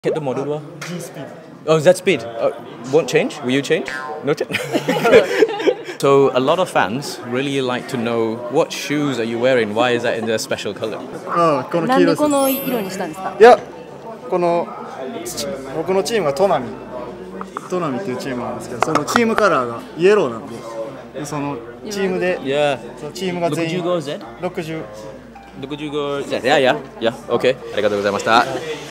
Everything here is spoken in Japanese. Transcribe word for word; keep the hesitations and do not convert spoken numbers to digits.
Hit the model well. G speed. Oh, is that speed? Uh, won't change? Will you change? No change? So a lot of fans really like to know what shoes are you wearing? Why is that in a special color? ああ、このなんで黄色です。 この色にしたんですか？ いや、この僕のチームがトナミ、トナミっていうチームなんですけど、そのチームカラーがイエローなんで、でそのチームで、 Yeah. そのチームが全 Would you 員 go Z? ろくじゅう。 Would you go Z? Yeah, yeah, yeah. Okay. ありがとうございました。